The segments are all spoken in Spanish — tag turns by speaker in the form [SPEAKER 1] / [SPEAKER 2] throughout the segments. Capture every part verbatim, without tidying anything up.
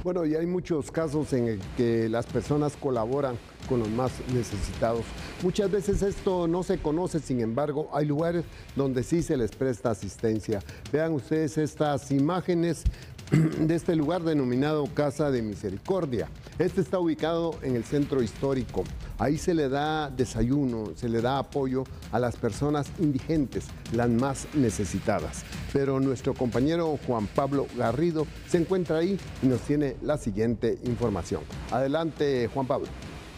[SPEAKER 1] Bueno, y hay muchos casos en el que las personas colaboran con los más necesitados. Muchas veces esto no se conoce, sin embargo, hay lugares donde sí se les presta asistencia. Vean ustedes estas imágenes de este lugar denominado Casa de Misericordia. Este está ubicado en el centro histórico. Ahí se le da desayuno, se le da apoyo a las personas indigentes, las más necesitadas. Pero nuestro compañero Juan Pablo Garrido se encuentra ahí y nos tiene la siguiente información. Adelante, Juan Pablo.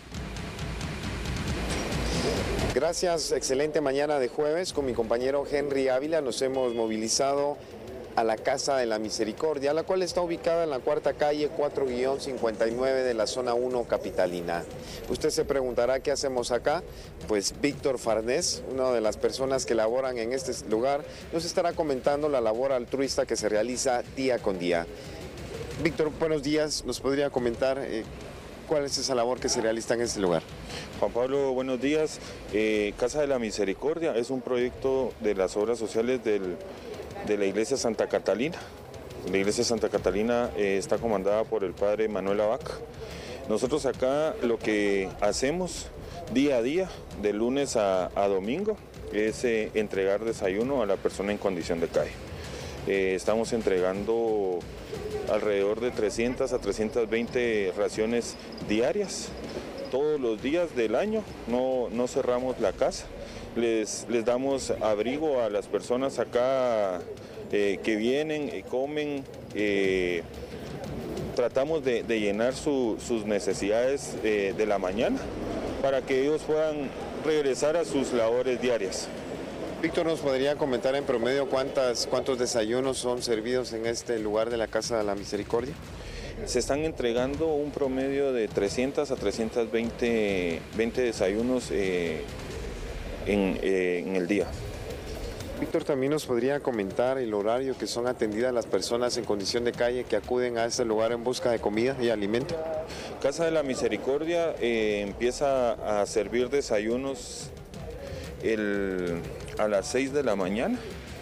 [SPEAKER 2] Gracias, excelente mañana de jueves. Con mi compañero Henry Ávila nos hemos movilizado a la Casa de la Misericordia, la cual está ubicada en la cuarta calle cuatro guión cincuenta y nueve de la zona uno capitalina. Usted se preguntará qué hacemos acá. Pues Víctor Farnés, una de las personas que laboran en este lugar, nos estará comentando la labor altruista que se realiza día con día. Víctor, buenos días. ¿Nos podría comentar eh, cuál es esa labor que se realiza en este lugar?
[SPEAKER 3] Juan Pablo, buenos días. Eh, Casa de la Misericordia es un proyecto de las obras sociales del de la Iglesia Santa Catalina. La Iglesia Santa Catalina eh, está comandada por el padre Manuel Abac. Nosotros acá lo que hacemos día a día, de lunes a, a domingo, es eh, entregar desayuno a la persona en condición de calle. Eh, estamos entregando alrededor de trescientas a trescientas veinte raciones diarias, todos los días del año. No, no cerramos la casa. Les, les damos abrigo a las personas acá eh, que vienen, eh, comen, eh, tratamos de, de llenar su, sus necesidades eh, de la mañana para que ellos puedan regresar a sus labores diarias.
[SPEAKER 2] Víctor, ¿nos podría comentar en promedio cuántas, cuántos desayunos son servidos en este lugar de la Casa de la Misericordia?
[SPEAKER 3] Se están entregando un promedio de trescientas a trescientas veinte desayunos eh, En, eh, en el día.
[SPEAKER 2] Víctor, también nos podría comentar el horario que son atendidas las personas en condición de calle que acuden a este lugar en busca de comida y alimento.
[SPEAKER 3] Casa de la Misericordia eh, empieza a servir desayunos el, a las seis de la mañana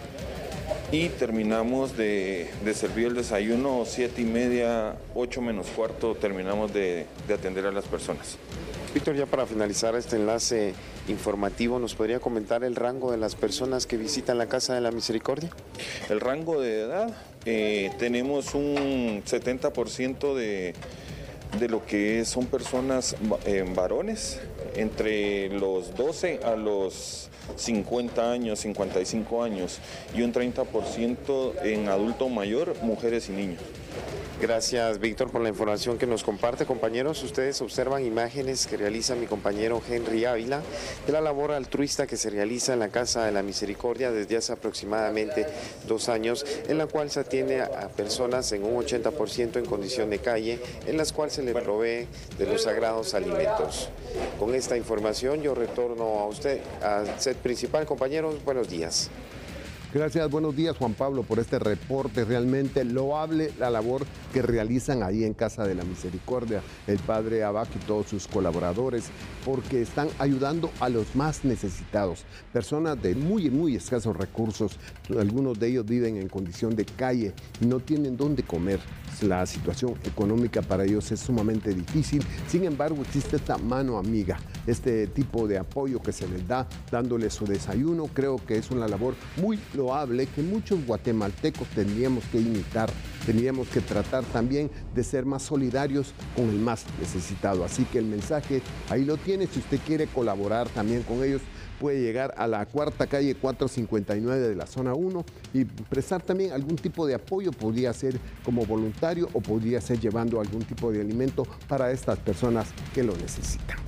[SPEAKER 3] y terminamos de, de servir el desayuno siete y media, ocho menos cuarto, terminamos de, de atender a las personas.
[SPEAKER 2] Víctor, ya para finalizar este enlace informativo, ¿nos podría comentar el rango de las personas que visitan la Casa de la Misericordia?
[SPEAKER 3] El rango de edad, eh, tenemos un setenta por ciento de, de lo que son personas eh, varones, entre los doce a los cincuenta años, cincuenta y cinco años, y un treinta por ciento en adulto mayor, mujeres y niños.
[SPEAKER 2] Gracias, Víctor, por la información que nos comparte. Compañeros, ustedes observan imágenes que realiza mi compañero Henry Ávila de la labor altruista que se realiza en la Casa de la Misericordia desde hace aproximadamente dos años, en la cual se atiende a personas en un ochenta por ciento en condición de calle, en las cuales se les provee de los sagrados alimentos. Con esta información yo retorno a usted, al set principal. Compañeros, buenos días.
[SPEAKER 1] Gracias, buenos días Juan Pablo por este reporte. Realmente loable la labor que realizan ahí en Casa de la Misericordia, el padre Abac y todos sus colaboradores, porque están ayudando a los más necesitados, personas de muy, muy escasos recursos. Algunos de ellos viven en condición de calle y no tienen dónde comer. La situación económica para ellos es sumamente difícil, sin embargo existe esta mano amiga, este tipo de apoyo que se les da dándoles su desayuno. Creo que es una labor muy loable que muchos guatemaltecos tendríamos que imitar, tendríamos que tratar también de ser más solidarios con el más necesitado. Así que el mensaje ahí lo tiene. Si usted quiere colaborar también con ellos, puede llegar a la cuarta calle cuatro cincuenta y nueve de la zona uno y prestar también algún tipo de apoyo. Podría ser como voluntario o podría ser llevando algún tipo de alimento para estas personas que lo necesitan.